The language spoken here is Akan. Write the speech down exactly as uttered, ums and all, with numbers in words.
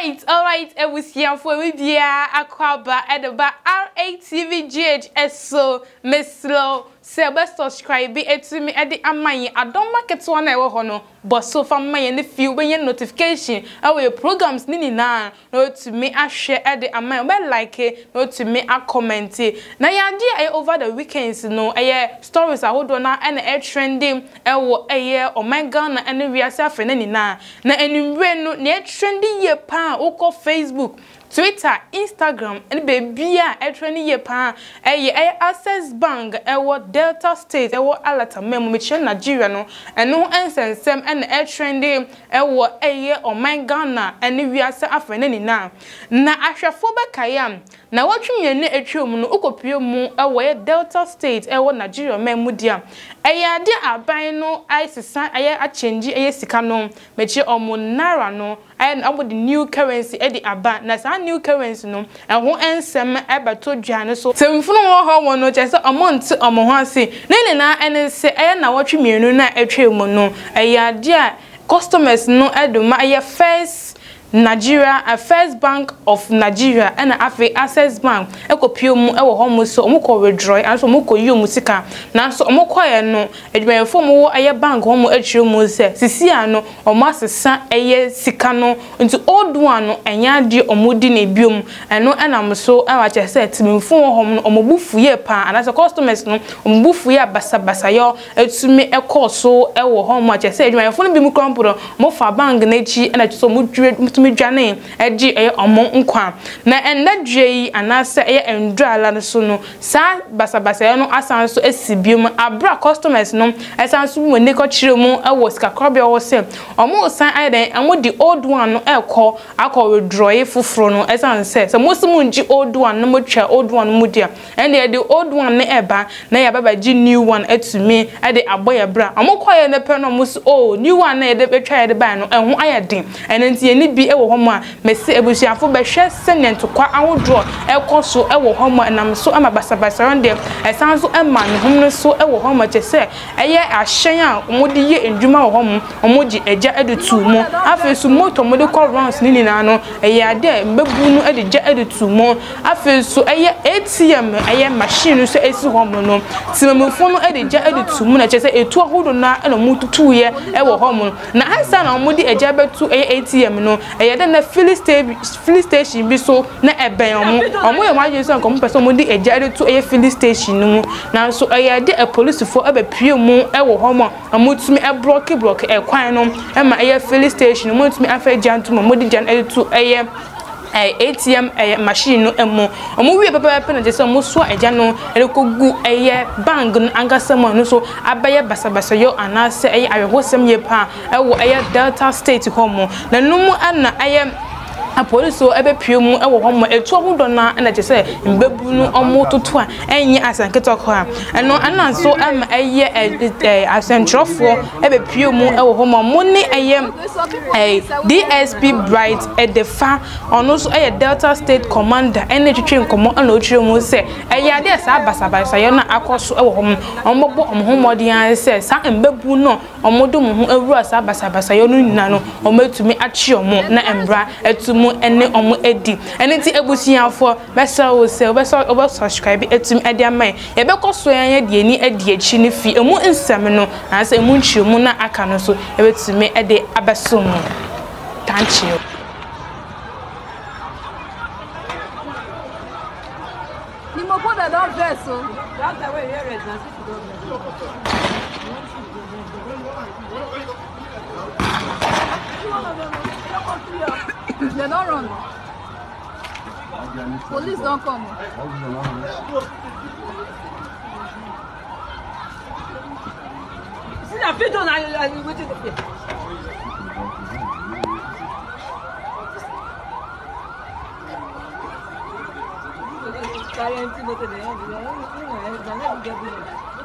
right, all right. It was here for we be akwaba at the bar R A T V G H S so Miss Slow. Say best subscribe it to me at the amay. I don't market one I will but so far my and the few when your notification our programs nini na no to me I share at the amay well like it no to me I comment it. Now ya idea over the weekends no a stories I hold on and a trending a year or my gun and we are suffering any na na and no near trending ye pa oko Facebook Twitter, Instagram, and baby a trending ye pa a access bank a Delta State a alata memo which Nigeria no and no answer some and a trending a year or my Ghana and we are suffering any now. Na ashafoba kayam na what you mean a chum no ukopio mu a Delta State a Nigeria memudia a yadi a buying no ice sign a change a sicano mechi or naira no and about the new currency at the aba na sa new currency no and who ansem eba to dwane so semfuno ho ho no chese amount omo ho ase na na ene se e na wotwe mienu na etwe mu no ayade a customers no edoma aye first Nigeria a First Bank of Nigeria and afi Access Bank ekopio mu e wo homo so omko withdraw and so omko yi omusika na so omko ye no edwemfo mu wo aye bank homo atwire mu se sisi ano omo asesa aye sika no nti old one no enya de omodi na biom eno enam so e wa chese timfo homo no omobufu ye pa and as customers no omobufu ye basa basa yo etumi ekoso e wo homo chese edwemfo no bi mu krompo mo fa bank na chi na so mo dwire mi dwane eji e omo nkwa na enda dwei anase e endrala no so no sa basa basa no asan so asibium abra customers no asan so mo ne ko kire mu e wo sika krobia wo se omo san aiden amo di old one no e ko akọ withdraw e fufuro no asan se so mo simu nji old one no mo twa old one mu dia and the old one ne eba na ya baba ji new one atumi e de aboya bra omo kwaye ne pe no mo so oh new one na e de betwa e de ba no ehun ayadin enenti eni bi ewo homo a mesi ebusiafo be hwe senent kwa awodro ekoso ewo homo enam so ama basabasa ronde esan so ema ne hom no so ewo homo chese eye ahyen a omodi ye endwuma wo homo omoji eja edutu mu afesu moto modi call runs ni na no eye ade mbebu no edija edutu mu afesu eye A T M eye machine so esi homo no timamfo no edija edutu mu na chese etu ahodo na eno mututu ye ewo homo na ansa na omodi eja betu eye A T M no eye de na filling station filling station bi so na eben omo omo ye ma jinso nko person mo di eja de to eye filling station no na so eye de a police for ebe pie mu e wo homo amotumi e block block e kwan no e ma eye filling station mo tumi afa jantu mo di jan e to eye A T M machine no emo omo wi papa papa na je so mo so eja no e ko gu eye bank no angasa mo no so abaye basabasa yo anase eye awehosem ye pa e wo eye Delta State homo na numu ana eye a police so ebe pie mu e wo homo etu ahodo na na je se mbebu no omo toto a enye asanketo ko a eno ana so am eye asentrofo ebe pie mu e wo homo mo ni eye D S P Bright e de fa ono so eye Delta State Commander ene twetwe nkomo ana otwire mu se eye ade sa basabasa yo na akoso e wo homo omo bo omo homo de an se sa mbebu no omo do mu ewura sa basabasa yo no nyina no omo etumi achi omo na embra etumu ene omo edi ene ti ebusiafo besa wo se besa obo subscribe etumi edi amai ye be koso yan de ni edi achi ni fi emu nsem no na se emu nchiemu na aka no so ebetumi ede abeso mu thank you. Ni mo po da don verse o that the way here is na six they don't run. Police don't come. See that video now, you waiting to carry anything to the end.